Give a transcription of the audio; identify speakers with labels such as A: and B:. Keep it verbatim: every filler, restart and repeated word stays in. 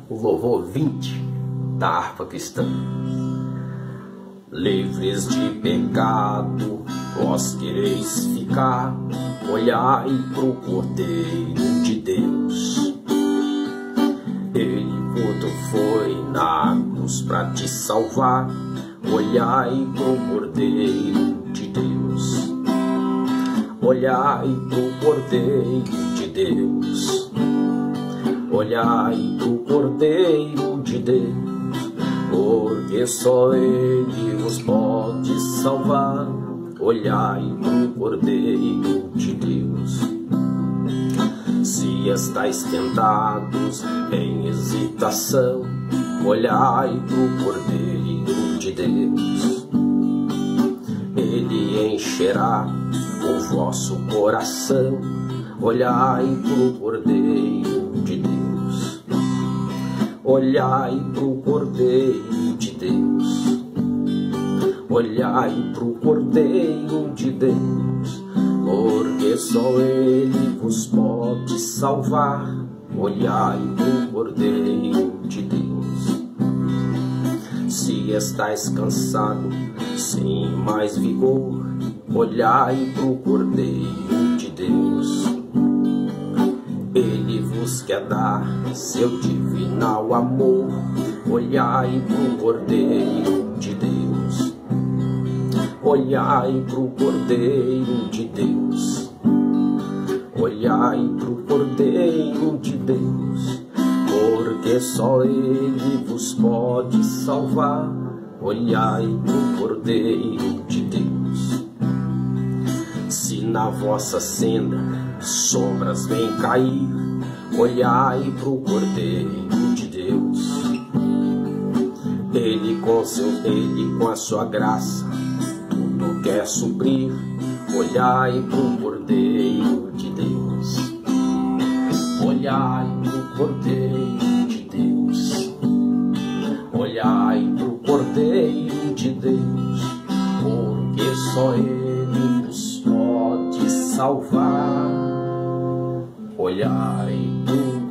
A: o louvor vinte da harpa cristã. Livres de pecado, vós quereis ficar, olhai pro Cordeiro de Deus. Ele puto foi na cruz pra te salvar, olhai pro Cordeiro de Deus. Olhai pro Cordeiro de Deus. Olhai pro Cordeiro de Deus, porque só Ele vos pode salvar. Olhai pro Cordeiro de Deus. Se estáis tentados em hesitação, olhai pro Cordeiro de Deus. Ele encherá o vosso coração. Olhai pro Cordeiro de Deus. Olhai pro Cordeiro de Deus. Olhai pro Cordeiro de Deus, porque só Ele vos pode salvar. Olhai pro Cordeiro de Deus. Se estáis cansado, sem mais vigor, olhai pro Cordeiro de Deus. Ele vos quer dar seu divinal amor. Olhai pro Cordeiro de Deus. Olhai pro Cordeiro de Deus. Olhai pro Cordeiro de Deus, porque só Ele vos pode salvar. Olhai pro Cordeiro de Deus. Se na vossa senda sombras vêm cair, olhai pro Cordeiro de Deus. Ele com seu, Ele com a sua graça tudo quer suprir. Olhai pro Cordeiro de Deus. Olhai pro Cordeiro de Deus. Olhai pro Cordeiro de Deus, porque só Ele vos pode salvar. Olhai pro